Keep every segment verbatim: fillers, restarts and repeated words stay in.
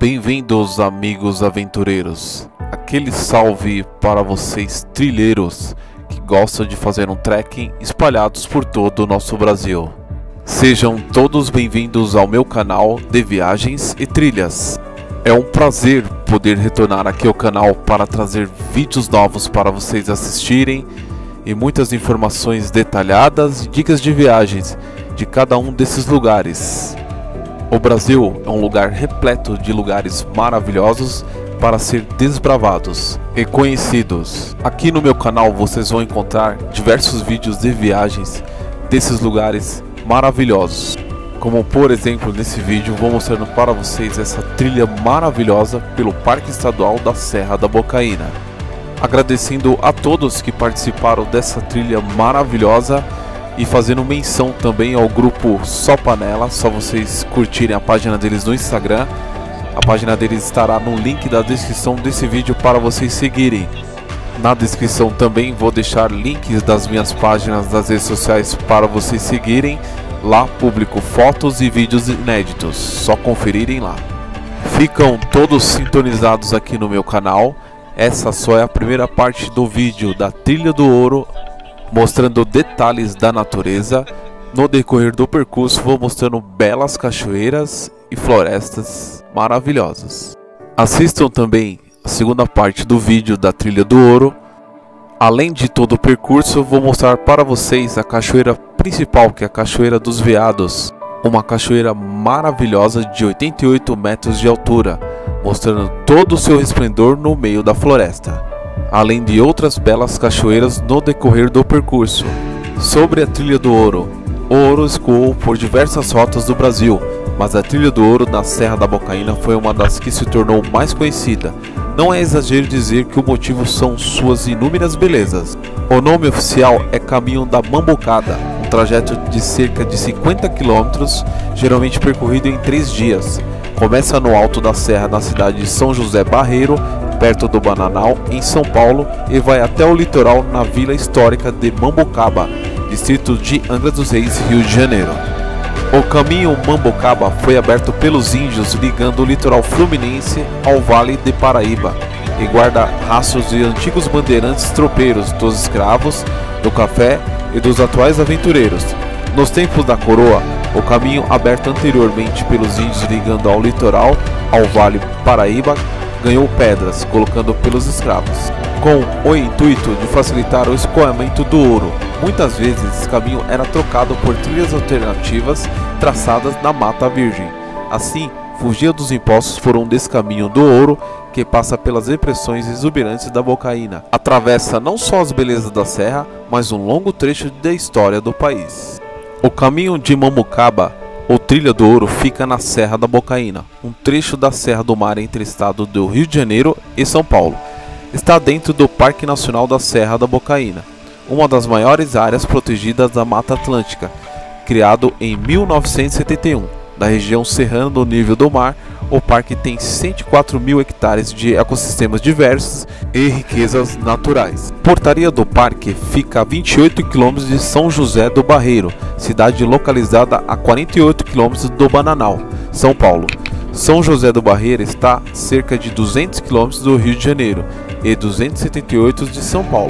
Bem-vindos, amigos aventureiros. Aquele salve para vocês trilheiros que gostam de fazer um trekking espalhados por todo o nosso Brasil. Sejam todos bem-vindos ao meu canal de viagens e trilhas. É um prazer poder retornar aqui ao canal para trazer vídeos novos para vocês assistirem e muitas informações detalhadas e dicas de viagens de cada um desses lugares. O Brasil é um lugar repleto de lugares maravilhosos para ser desbravados e conhecidos. Aqui no meu canal vocês vão encontrar diversos vídeos de viagens desses lugares maravilhosos. Como por exemplo nesse vídeo vou mostrando para vocês essa trilha maravilhosa pelo Parque Estadual da Serra da Bocaina. Agradecendo a todos que participaram dessa trilha maravilhosa e fazendo menção também ao grupo Só Panela. Só vocês curtirem a página deles no Instagram. A página deles estará no link da descrição desse vídeo para vocês seguirem. Na descrição também vou deixar links das minhas páginas das redes sociais para vocês seguirem. Lá publico fotos e vídeos inéditos, só conferirem lá. Ficam todos sintonizados aqui no meu canal. Essa só é a primeira parte do vídeo da Trilha do Ouro, mostrando detalhes da natureza. No decorrer do percurso vou mostrando belas cachoeiras e florestas maravilhosas. Assistam também a segunda parte do vídeo da Trilha do Ouro. Além de todo o percurso, vou mostrar para vocês a cachoeira principal, que é a Cachoeira dos Veados. Uma cachoeira maravilhosa de oitenta e oito metros de altura, mostrando todo o seu esplendor no meio da floresta, além de outras belas cachoeiras no decorrer do percurso. Sobre a Trilha do Ouro, o ouro escoou por diversas rotas do Brasil, mas a Trilha do Ouro na Serra da Bocaina foi uma das que se tornou mais conhecida. Não é exagero dizer que o motivo são suas inúmeras belezas. O nome oficial é Caminho da Mambucada, um trajeto de cerca de cinquenta quilômetros, geralmente percorrido em três dias. Começa no alto da serra na cidade de São José Barreiro, perto do Bananal, em São Paulo, e vai até o litoral na vila histórica de Mambucaba, distrito de Angra dos Reis, Rio de Janeiro. O caminho Mambucaba foi aberto pelos índios, ligando o litoral fluminense ao Vale de Paraíba, e guarda rastros de antigos bandeirantes tropeiros, dos escravos, do café e dos atuais aventureiros. Nos tempos da coroa, o caminho aberto anteriormente pelos índios ligando ao litoral, ao Vale Paraíba, ganhou pedras, colocando pelos escravos, com o intuito de facilitar o escoamento do ouro. Muitas vezes esse caminho era trocado por trilhas alternativas traçadas na Mata Virgem. Assim, fugia dos impostos por um desse caminho do ouro que passa pelas depressões exuberantes da Bocaina. Atravessa não só as belezas da serra, mas um longo trecho da história do país. O caminho de Mambucaba, ou Trilha do Ouro, fica na Serra da Bocaina, um trecho da Serra do Mar entre o estado do Rio de Janeiro e São Paulo. Está dentro do Parque Nacional da Serra da Bocaina, uma das maiores áreas protegidas da Mata Atlântica, criado em mil novecentos e setenta e um. Da região serrana do nível do mar, o parque tem cento e quatro mil hectares de ecossistemas diversos e riquezas naturais. A portaria do parque fica a vinte e oito quilômetros de São José do Barreiro, cidade localizada a quarenta e oito quilômetros do Bananal, São Paulo. São José do Barreiro está a cerca de duzentos quilômetros do Rio de Janeiro e duzentos e setenta e oito de São Paulo.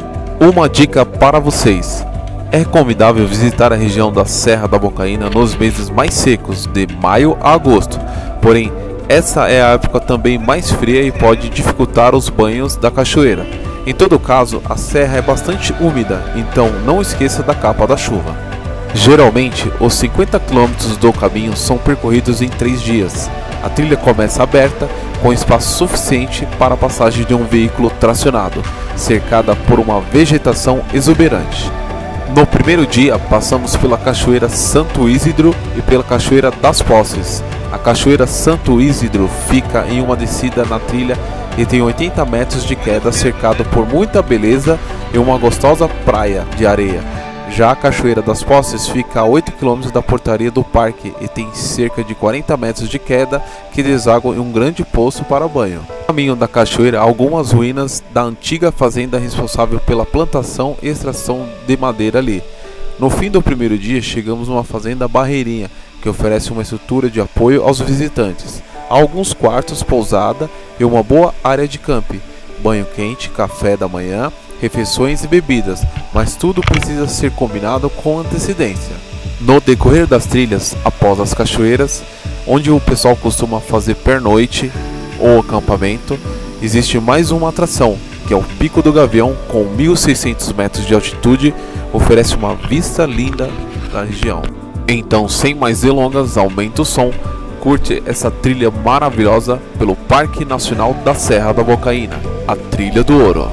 Uma dica para vocês: é recomendável visitar a região da Serra da Bocaina nos meses mais secos, de maio a agosto. Porém, essa é a época também mais fria e pode dificultar os banhos da cachoeira. Em todo caso, a serra é bastante úmida, então não esqueça da capa da chuva. Geralmente, os cinquenta quilômetros do caminho são percorridos em três dias. A trilha começa aberta, com espaço suficiente para a passagem de um veículo tracionado, cercada por uma vegetação exuberante. No primeiro dia, passamos pela Cachoeira Santo Isidro e pela Cachoeira das Posses. A Cachoeira Santo Isidro fica em uma descida na trilha e tem oitenta metros de queda, cercado por muita beleza e uma gostosa praia de areia. Já a Cachoeira das Posses fica a oito quilômetros da portaria do parque e tem cerca de quarenta metros de queda que desaguam em um grande poço para banho. No caminho da cachoeira há algumas ruínas da antiga fazenda responsável pela plantação e extração de madeira ali. No fim do primeiro dia chegamos numa fazenda Barreirinha, que oferece uma estrutura de apoio aos visitantes. Há alguns quartos, pousada e uma boa área de camping, banho quente, café da manhã, refeições e bebidas, mas tudo precisa ser combinado com antecedência. No decorrer das trilhas, após as cachoeiras, onde o pessoal costuma fazer pernoite ou acampamento, existe mais uma atração, que é o Pico do Gavião, com mil e seiscentos metros de altitude, oferece uma vista linda da região. Então, sem mais delongas, aumenta o som, curte essa trilha maravilhosa pelo Parque Nacional da Serra da Bocaina, a Trilha do Ouro.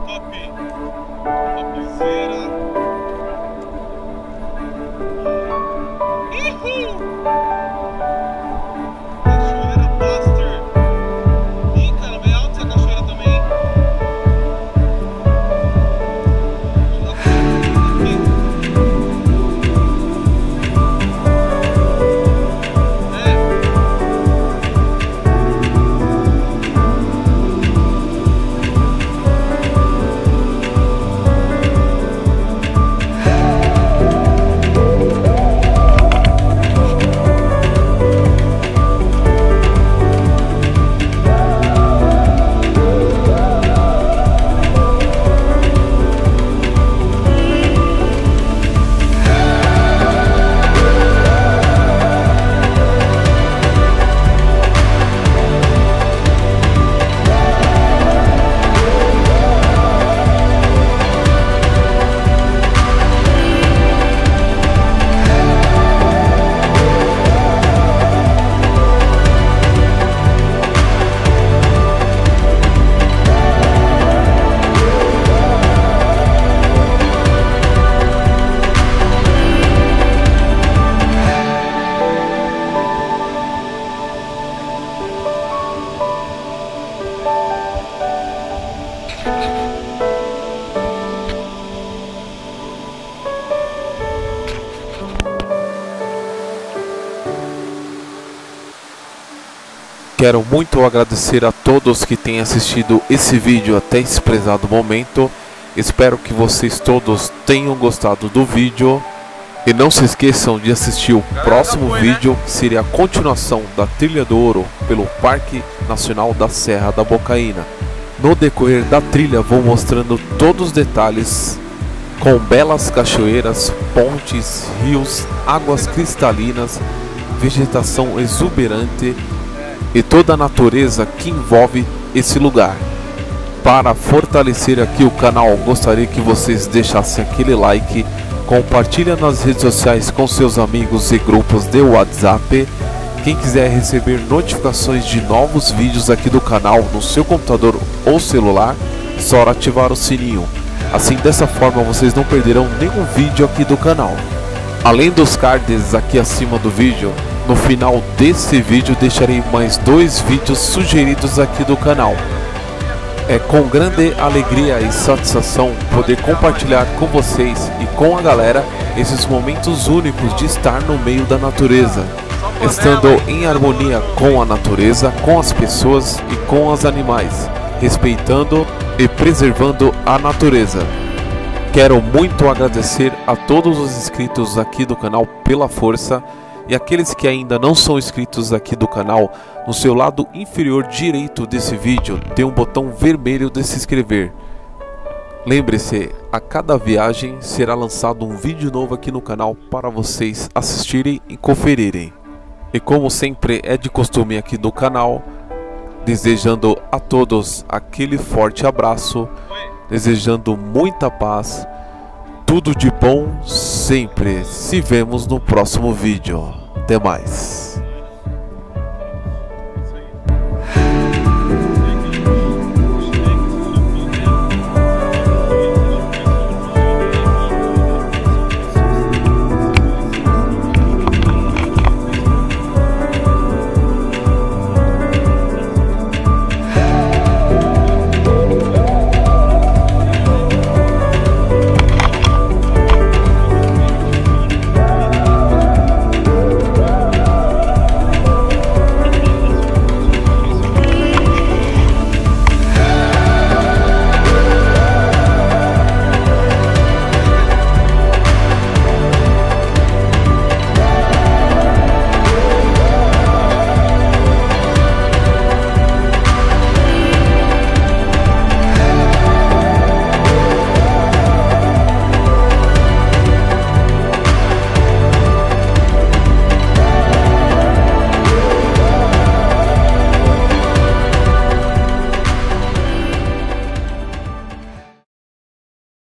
top, topzera. Uhul! Cachoeira Master. Ih, cara, bem alta essa cachoeira também. Quero muito agradecer a todos que têm assistido esse vídeo até esse prezado momento. Espero que vocês todos tenham gostado do vídeo. E não se esqueçam de assistir o próximo vídeo, que seria a continuação da Trilha do Ouro pelo Parque Nacional da Serra da Bocaina. No decorrer da trilha vou mostrando todos os detalhes, com belas cachoeiras, pontes, rios, águas cristalinas, vegetação exuberante e toda a natureza que envolve esse lugar. Para fortalecer aqui o canal, gostaria que vocês deixassem aquele like, compartilha nas redes sociais com seus amigos e grupos de WhatsApp. Quem quiser receber notificações de novos vídeos aqui do canal no seu computador ou celular, só ativar o sininho. Assim, dessa forma vocês não perderão nenhum vídeo aqui do canal. Além dos cards aqui acima do vídeo, no final desse vídeo deixarei mais dois vídeos sugeridos aqui do canal. É com grande alegria e satisfação poder compartilhar com vocês e com a galera esses momentos únicos de estar no meio da natureza, estando em harmonia com a natureza, com as pessoas e com os animais, respeitando e preservando a natureza. Quero muito agradecer a todos os inscritos aqui do canal pela força. E aqueles que ainda não são inscritos aqui do canal, no seu lado inferior direito desse vídeo tem um botão vermelho de se inscrever. Lembre-se, a cada viagem será lançado um vídeo novo aqui no canal para vocês assistirem e conferirem. E como sempre é de costume aqui do canal, desejando a todos aquele forte abraço, desejando muita paz, tudo de bom sempre. Se vemos no próximo vídeo. Até mais.